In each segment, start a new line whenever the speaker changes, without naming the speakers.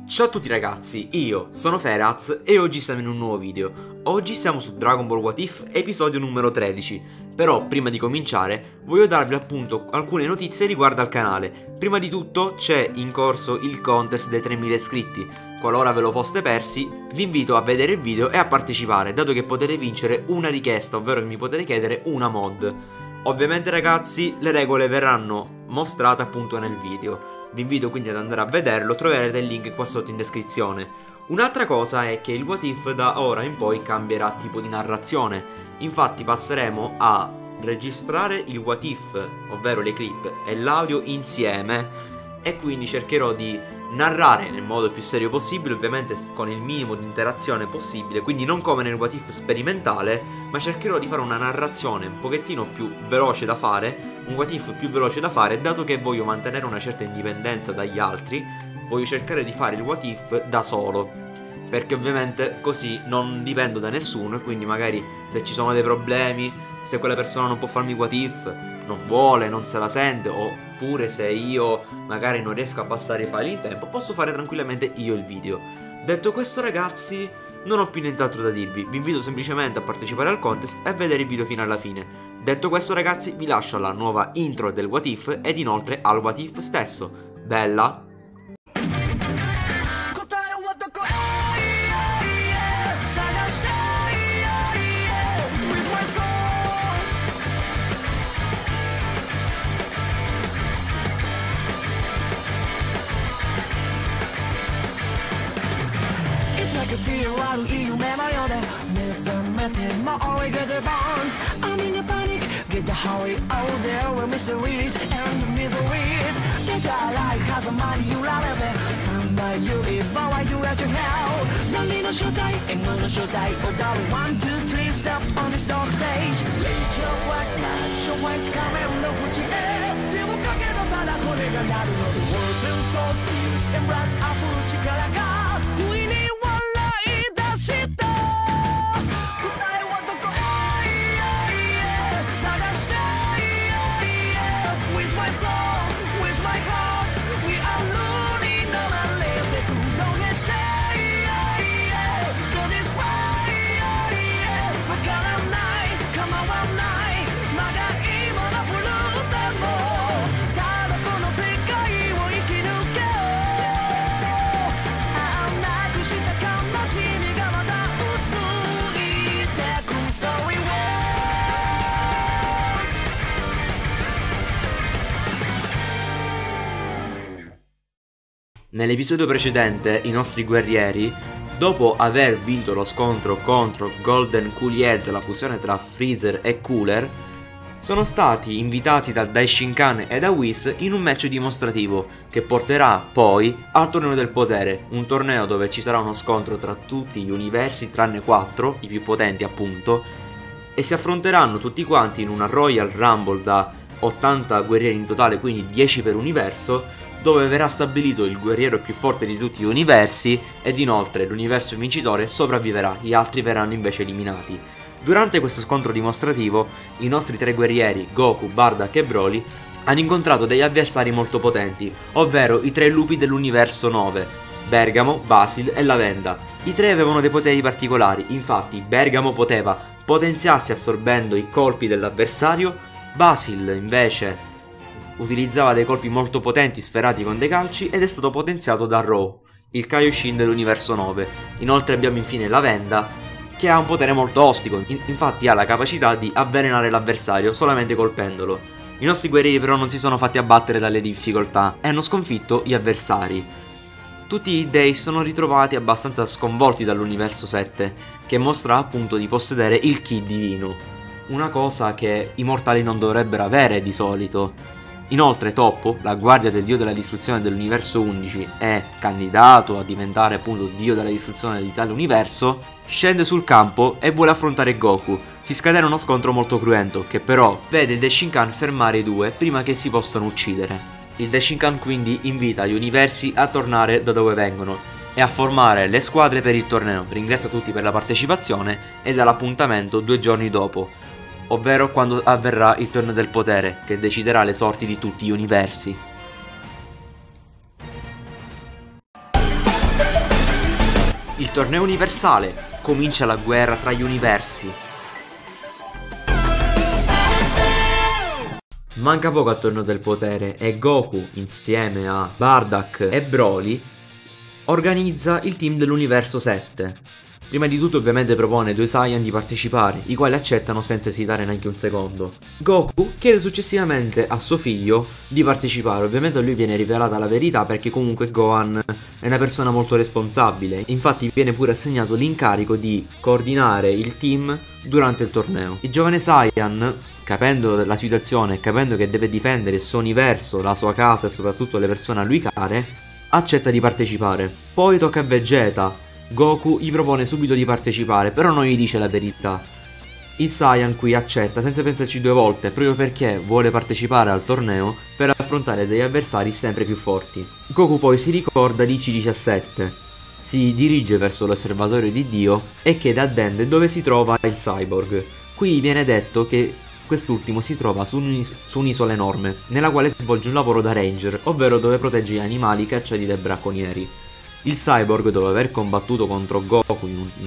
Ciao a tutti ragazzi, io sono Feraz e oggi siamo in un nuovo video. Oggi siamo su Dragon Ball What If, episodio numero 13. Però prima di cominciare voglio darvi appunto alcune notizie riguardo al canale. Prima di tutto c'è in corso il contest dei 3000 iscritti. Qualora ve lo foste persi, vi invito a vedere il video e a partecipare, dato che potete vincere una richiesta, ovvero che mi potete chiedere una mod. Ovviamente ragazzi, le regole verranno mostrate appunto nel video. Vi invito quindi ad andare a vederlo, troverete il link qua sotto in descrizione. Un'altra cosa è che il What If da ora in poi cambierà tipo di narrazione. Infatti passeremo a registrare il What If, ovvero le clip e l'audio insieme, e quindi cercherò di narrare nel modo più serio possibile, ovviamente con il minimo di interazione possibile, quindi non come nel What If sperimentale, ma cercherò di fare una narrazione un pochettino più veloce da fare, un What If più veloce da fare, dato che voglio mantenere una certa indipendenza dagli altri, voglio cercare di fare il What If da solo, perché ovviamente così non dipendo da nessuno e quindi magari se ci sono dei problemi, se quella persona non può farmi What If, non vuole, non se la sente, oppure se io magari non riesco a passare i file in tempo, posso fare tranquillamente io il video. Detto questo ragazzi, non ho più nient'altro da dirvi, vi invito semplicemente a partecipare al contest e a vedere il video fino alla fine. Detto questo ragazzi, vi lascio alla nuova intro del What If ed inoltre al What If stesso. Bella!
Get the hurry out there with mysteries and miseries. Get your life has a money you love it. Somebody you evolve why you at your hell. Nani no shotai and no shotai. Oh darling, 1, 2, 3 steps on this dark stage. Let your white man show white come no fuji e. Tibu kage no tada kore ga naru no. The words and swords seals and blood are fuji kara ga. We need one light that shit.
Nell'episodio precedente i nostri guerrieri, dopo aver vinto lo scontro contro Golden Coolie, la fusione tra Freezer e Cooler, sono stati invitati da Daishinkan e da Whis in un match dimostrativo che porterà poi al torneo del potere, un torneo dove ci sarà uno scontro tra tutti gli universi tranne 4, i più potenti appunto, e si affronteranno tutti quanti in una Royal Rumble da 80 guerrieri in totale, quindi 10 per universo, dove verrà stabilito il guerriero più forte di tutti gli universi ed inoltre l'universo vincitore sopravviverà, gli altri verranno invece eliminati. Durante questo scontro dimostrativo i nostri 3 guerrieri, Goku, Bardock e Broly, hanno incontrato degli avversari molto potenti, ovvero i 3 lupi dell'universo 9, Bergamo, Basil e Lavenda. I 3 avevano dei poteri particolari, infatti Bergamo poteva potenziarsi assorbendo i colpi dell'avversario, Basil invece utilizzava dei colpi molto potenti sferrati con dei calci ed è stato potenziato da Raw, il Kaioshin dell'universo 9. Inoltre abbiamo infine Lavenda, che ha un potere molto ostico, infatti ha la capacità di avvelenare l'avversario solamente colpendolo. I nostri guerrieri però non si sono fatti abbattere dalle difficoltà e hanno sconfitto gli avversari. Tutti i dei sono ritrovati abbastanza sconvolti dall'universo 7, che mostra appunto di possedere il Ki divino, una cosa che i mortali non dovrebbero avere di solito. Inoltre Toppo, la guardia del dio della distruzione dell'universo 11 e candidato a diventare appunto dio della distruzione di tale universo, scende sul campo e vuole affrontare Goku. Si scatena uno scontro molto cruento che però vede il Daishinkan fermare i due prima che si possano uccidere. Il Daishinkan quindi invita gli universi a tornare da dove vengono e a formare le squadre per il torneo. Ringrazia tutti per la partecipazione e dà l'appuntamento 2 giorni dopo, ovvero quando avverrà il torneo del potere, che deciderà le sorti di tutti gli universi. il torneo universale, comincia la guerra tra gli universi. Manca poco al torneo del potere e Goku, insieme a Bardock e Broly, organizza il team dell'universo 7. Prima di tutto ovviamente propone ai due Saiyan di partecipare, i quali accettano senza esitare neanche un secondo. Goku chiede successivamente a suo figlio di partecipare, ovviamente a lui viene rivelata la verità perché comunque Gohan è una persona molto responsabile, infatti viene pure assegnato l'incarico di coordinare il team durante il torneo. Il giovane Saiyan, capendo la situazione e capendo che deve difendere il suo universo, la sua casa e soprattutto le persone a lui care, accetta di partecipare. Poi tocca a Vegeta. Goku gli propone subito di partecipare, però non gli dice la verità. Il Saiyan qui accetta senza pensarci due volte, proprio perché vuole partecipare al torneo per affrontare degli avversari sempre più forti. Goku poi si ricorda di C-17, si dirige verso l'osservatorio di Dio e chiede a Dende dove si trova il cyborg. Qui viene detto che quest'ultimo si trova su un'isola enorme, nella quale svolge un lavoro da ranger, ovvero dove protegge gli animali cacciati dai bracconieri. Il cyborg, dopo aver combattuto contro Goku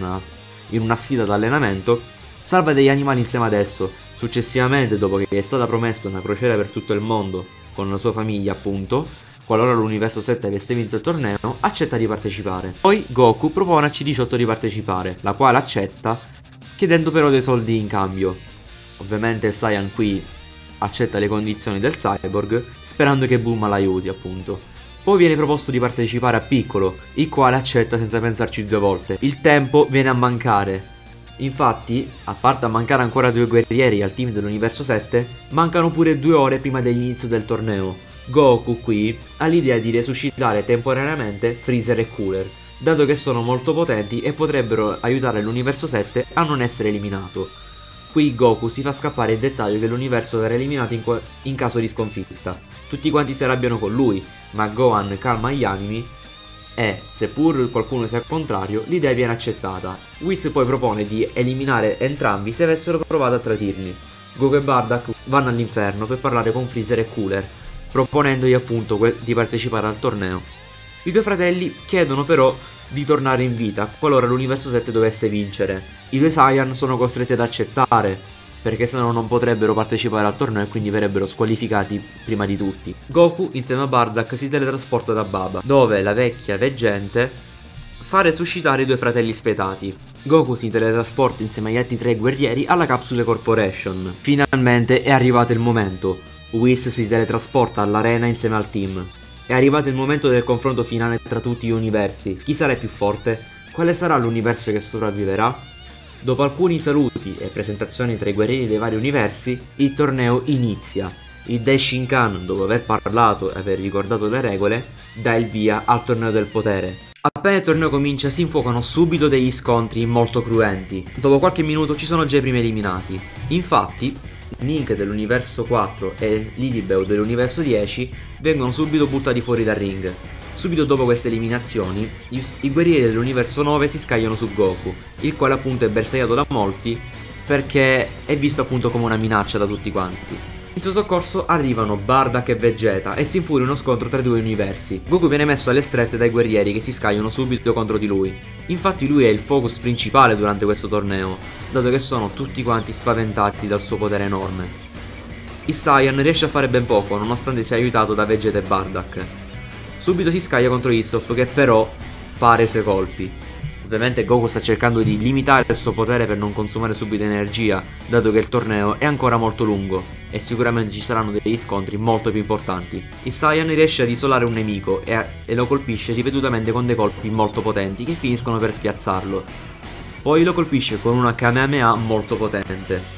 in una sfida d'allenamento, salva degli animali insieme ad esso. Successivamente, dopo che gli è stata promessa una crociera per tutto il mondo con la sua famiglia appunto, qualora l'universo 7 avesse vinto il torneo, accetta di partecipare. Poi Goku propone a C-18 di partecipare, la quale accetta, chiedendo però dei soldi in cambio. Ovviamente il Saiyan qui accetta le condizioni del cyborg, sperando che Bulma l'aiuti appunto. Poi viene proposto di partecipare a Piccolo, il quale accetta senza pensarci due volte. Il tempo viene a mancare. Infatti, a parte a mancare ancora due guerrieri al team dell'universo 7, mancano pure 2 ore prima dell'inizio del torneo. Goku qui ha l'idea di resuscitare temporaneamente Freezer e Cooler, dato che sono molto potenti e potrebbero aiutare l'universo 7 a non essere eliminato. Qui Goku si fa scappare il dettaglio che l'universo verrà eliminato in caso di sconfitta. Tutti quanti si arrabbiano con lui, ma Gohan calma gli animi e, seppur qualcuno sia al contrario, l'idea viene accettata. Whis poi propone di eliminare entrambi se avessero provato a tradirli. Goku e Bardock vanno all'inferno per parlare con Freezer e Cooler, proponendogli appunto di partecipare al torneo. I due fratelli chiedono però di tornare in vita qualora l'universo 7 dovesse vincere. I due Saiyan sono costretti ad accettare, perché sennò non potrebbero partecipare al torneo e quindi verrebbero squalificati prima di tutti. Goku insieme a Bardock si teletrasporta da Baba, dove la vecchia veggente fa resuscitare i due fratelli spietati. Goku si teletrasporta insieme agli altri 3 guerrieri alla Capsule Corporation. Finalmente è arrivato il momento. Whis si teletrasporta all'arena insieme al team. È arrivato il momento del confronto finale tra tutti gli universi. Chi sarà più forte? Quale sarà l'universo che sopravviverà? Dopo alcuni saluti e presentazioni tra i guerrieri dei vari universi, il torneo inizia. Il Daishinkan, dopo aver parlato e aver ricordato le regole, dà il via al torneo del potere. Appena il torneo comincia si infuocano subito degli scontri molto cruenti. Dopo qualche minuto ci sono già i primi eliminati. Infatti, Nick dell'universo 4 e Lilibeu dell'universo 10 vengono subito buttati fuori dal ring. Subito dopo queste eliminazioni, i guerrieri dell'universo 9 si scagliano su Goku, il quale appunto è bersagliato da molti perché è visto appunto come una minaccia da tutti quanti. In suo soccorso arrivano Bardock e Vegeta e si infuria uno scontro tra i due universi. Goku viene messo alle strette dai guerrieri che si scagliano subito contro di lui. Infatti lui è il focus principale durante questo torneo, dato che sono tutti quanti spaventati dal suo potere enorme. Il Saiyan riesce a fare ben poco nonostante sia aiutato da Vegeta e Bardock. Subito si scaglia contro Usopp che però para i suoi colpi. Ovviamente Goku sta cercando di limitare il suo potere per non consumare subito energia, dato che il torneo è ancora molto lungo e sicuramente ci saranno degli scontri molto più importanti. Il Saiyan riesce ad isolare un nemico e lo colpisce ripetutamente con dei colpi molto potenti che finiscono per spiazzarlo. Poi lo colpisce con una Kamehameha molto potente.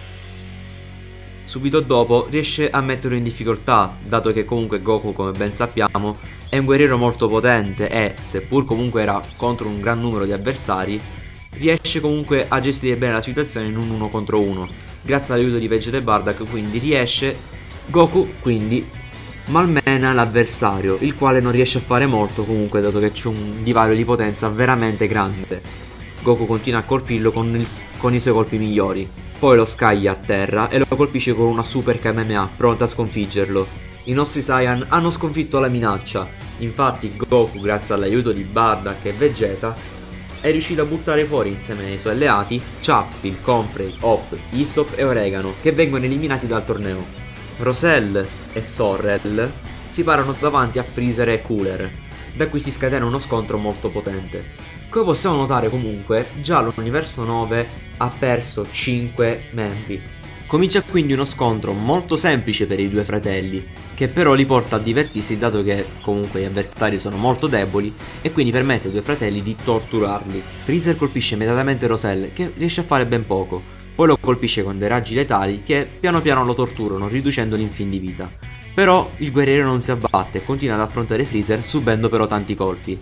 Subito dopo riesce a metterlo in difficoltà, dato che comunque Goku, come ben sappiamo, è un guerriero molto potente e, seppur comunque era contro un gran numero di avversari, riesce comunque a gestire bene la situazione in un 1 contro 1. Grazie all'aiuto di Vegeta e Bardock quindi Goku quindi malmena l'avversario, il quale non riesce a fare molto comunque, dato che c'è un divario di potenza veramente grande. Goku continua a colpirlo con i suoi colpi migliori. Poi lo scaglia a terra e lo colpisce con una super Kamehameha pronta a sconfiggerlo. I nostri Saiyan hanno sconfitto la minaccia. Infatti Goku, grazie all'aiuto di Bardock e Vegeta, è riuscito a buttare fuori insieme ai suoi alleati Chapel, Comfrey, Hop, Isop e Oregano, che vengono eliminati dal torneo. Roselle e Sorrel si parano davanti a Freezer e Cooler. Da qui si scatena uno scontro molto potente. Come possiamo notare comunque, già l'universo 9 ha perso 5 membri. Comincia quindi uno scontro molto semplice per i due fratelli, che però li porta a divertirsi dato che comunque gli avversari sono molto deboli e quindi permette ai due fratelli di torturarli. Freezer colpisce immediatamente Roselle, che riesce a fare ben poco, poi lo colpisce con dei raggi letali che piano piano lo torturano, riducendolo in fin di vita. Però il guerriero non si abbatte e continua ad affrontare Freezer, subendo però tanti colpi.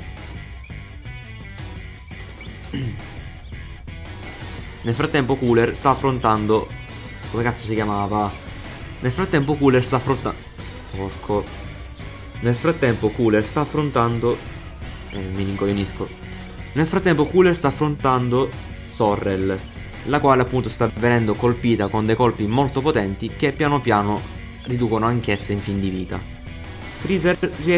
Nel frattempo Cooler sta affrontando... come cazzo si chiamava? Nel frattempo Cooler sta affrontando... porco... Nel frattempo Cooler sta affrontando... mi rincoglionisco. Nel frattempo Cooler sta affrontando Sorrel, la quale appunto sta venendo colpita con dei colpi molto potenti che piano piano riducono anch'essa in fin di vita. Freezer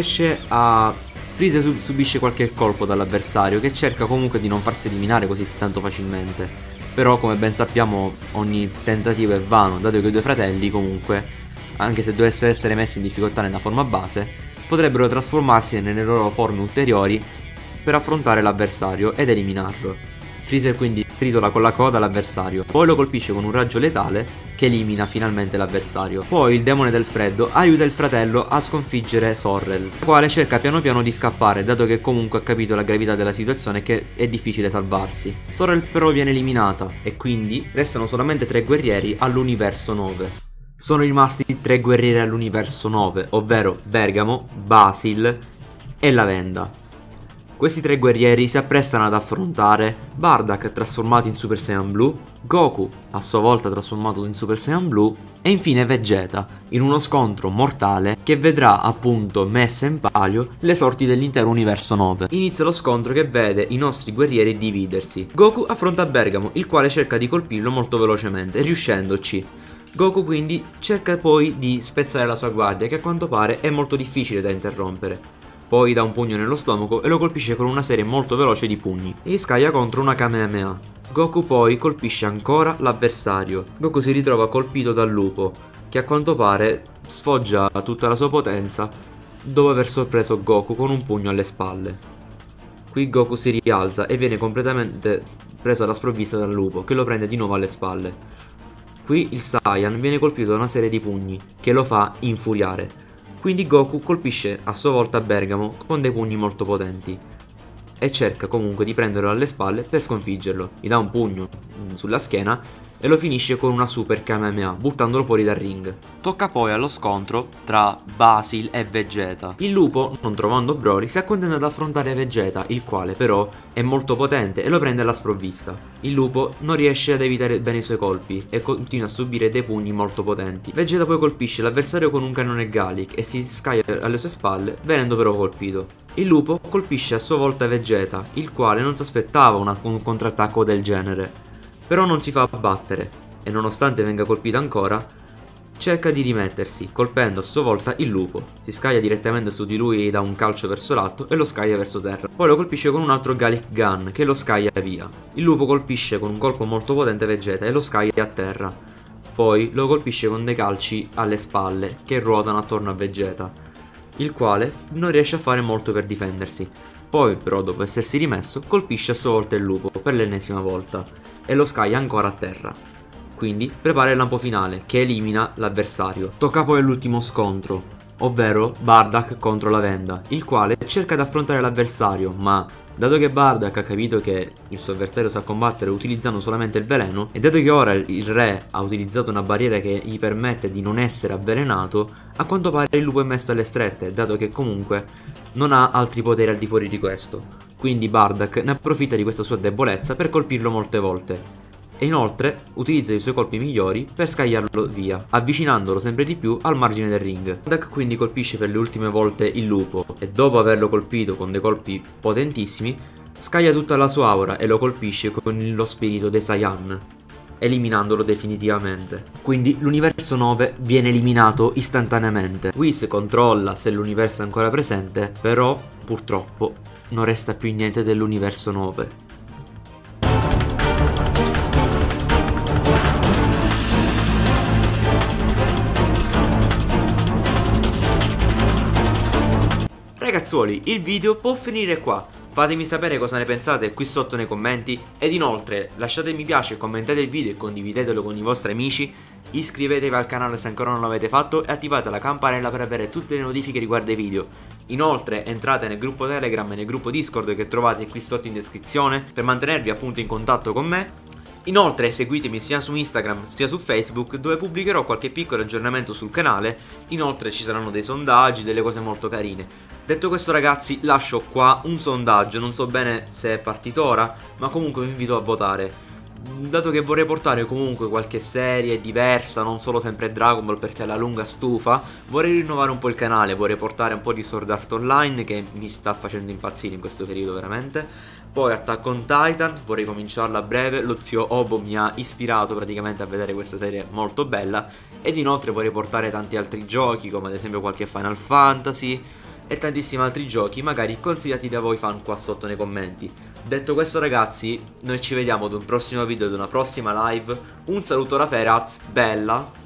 subisce qualche colpo dall'avversario, che cerca comunque di non farsi eliminare così tanto facilmente. Però come ben sappiamo ogni tentativo è vano, dato che i due fratelli comunque, anche se dovessero essere messi in difficoltà nella forma base, potrebbero trasformarsi nelle loro forme ulteriori per affrontare l'avversario ed eliminarlo. Freezer quindi stritola con la coda l'avversario, poi lo colpisce con un raggio letale che elimina finalmente l'avversario. Poi il demone del freddo aiuta il fratello a sconfiggere Sorrel, la quale cerca piano piano di scappare, dato che comunque ha capito la gravità della situazione e che è difficile salvarsi. Sorrel però viene eliminata e quindi restano solamente 3 guerrieri all'universo 9. Sono rimasti 3 guerrieri all'universo 9, ovvero Bergamo, Basil e Lavenda. Questi 3 guerrieri si apprestano ad affrontare Bardock trasformato in Super Saiyan Blu, Goku a sua volta trasformato in Super Saiyan Blu e infine Vegeta, in uno scontro mortale che vedrà appunto messe in palio le sorti dell'intero universo 9. Inizia lo scontro che vede i nostri guerrieri dividersi. Goku affronta Bergamo, il quale cerca di colpirlo molto velocemente, riuscendoci. Goku quindi cerca poi di spezzare la sua guardia, che a quanto pare è molto difficile da interrompere. Poi dà un pugno nello stomaco e lo colpisce con una serie molto veloce di pugni e gli scaglia contro una Kamehameha. Goku poi colpisce ancora l'avversario. Goku si ritrova colpito dal lupo, che a quanto pare sfoggia tutta la sua potenza dopo aver sorpreso Goku con un pugno alle spalle. Qui Goku si rialza e viene completamente preso alla sprovvista dal lupo, che lo prende di nuovo alle spalle. Qui il Saiyan viene colpito da una serie di pugni che lo fa infuriare. Quindi Goku colpisce a sua volta Bergamo con dei pugni molto potenti e cerca comunque di prenderlo alle spalle per sconfiggerlo. Gli dà un pugno sulla schiena e lo finisce con una super Kamehameha, buttandolo fuori dal ring. Tocca poi allo scontro tra Basil e Vegeta. Il lupo, non trovando Broly, si accontenta ad affrontare Vegeta, il quale però è molto potente e lo prende alla sprovvista. Il lupo non riesce ad evitare bene i suoi colpi e continua a subire dei pugni molto potenti. Vegeta poi colpisce l'avversario con un cannone Gallic e si scaglia alle sue spalle, venendo però colpito. Il lupo colpisce a sua volta Vegeta, il quale non si aspettava un contrattacco del genere. Però non si fa abbattere e nonostante venga colpito ancora, cerca di rimettersi, colpendo a sua volta il lupo. Si scaglia direttamente su di lui e dà un calcio verso l'alto e lo scaglia verso terra. Poi lo colpisce con un altro Gallic Gun che lo scaglia via. Il lupo colpisce con un colpo molto potente Vegeta e lo scaglia a terra. Poi lo colpisce con dei calci alle spalle che ruotano attorno a Vegeta, il quale non riesce a fare molto per difendersi. Poi però dopo essersi rimesso colpisce a sua volta il lupo per l'ennesima volta e lo scaglia ancora a terra. Quindi prepara il lampo finale che elimina l'avversario. Tocca poi all'ultimo scontro, ovvero Bardock contro Lavenda, il quale cerca di affrontare l'avversario, ma dato che Bardock ha capito che il suo avversario sa combattere utilizzando solamente il veleno, e dato che ora il re ha utilizzato una barriera che gli permette di non essere avvelenato, a quanto pare il lupo è messo alle strette, dato che comunque non ha altri poteri al di fuori di questo. Quindi Bardock ne approfitta di questa sua debolezza per colpirlo molte volte. E inoltre utilizza i suoi colpi migliori per scagliarlo via, avvicinandolo sempre di più al margine del ring. Bardock quindi colpisce per le ultime volte il lupo e dopo averlo colpito con dei colpi potentissimi, scaglia tutta la sua aura e lo colpisce con lo spirito dei Saiyan, eliminandolo definitivamente. Quindi l'universo 9 viene eliminato istantaneamente. Whis controlla se l'universo è ancora presente, però purtroppo non resta più niente dell'universo 9. ragazzuoli, il video può finire qua. Fatemi sapere cosa ne pensate qui sotto nei commenti. Ed inoltre lasciate mi piace, commentate il video e condividetelo con i vostri amici. Iscrivetevi al canale se ancora non l'avete fatto e attivate la campanella per avere tutte le notifiche riguardo ai video. Inoltre entrate nel gruppo Telegram e nel gruppo Discord che trovate qui sotto in descrizione per mantenervi appunto in contatto con me. Inoltre seguitemi sia su Instagram sia su Facebook, dove pubblicherò qualche piccolo aggiornamento sul canale. Inoltre ci saranno dei sondaggi, delle cose molto carine. Detto questo ragazzi, lascio qua un sondaggio, non so bene se è partito ora, ma comunque vi invito a votare. Dato che vorrei portare comunque qualche serie diversa, non solo sempre Dragon Ball perché alla lunga stufa, vorrei rinnovare un po' il canale, vorrei portare un po' di Sword Art Online che mi sta facendo impazzire in questo periodo veramente. Poi Attack on Titan, vorrei cominciarla a breve, lo zio Obo mi ha ispirato praticamente a vedere questa serie molto bella. Ed inoltre vorrei portare tanti altri giochi come ad esempio qualche Final Fantasy e tantissimi altri giochi magari consigliati da voi fan qua sotto nei commenti. Detto questo ragazzi, noi ci vediamo ad un prossimo video, ad una prossima live. Un saluto da Feraz, bella!